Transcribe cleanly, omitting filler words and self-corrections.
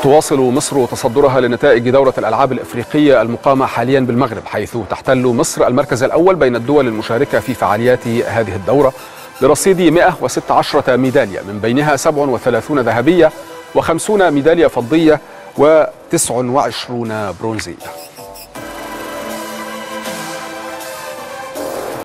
تواصل مصر تصدرها لنتائج دورة الألعاب الإفريقية المقامة حاليا بالمغرب، حيث تحتل مصر المركز الأول بين الدول المشاركة في فعاليات هذه الدورة برصيد 116 ميدالية، من بينها 37 ذهبية و50 ميدالية فضية و29 برونزية.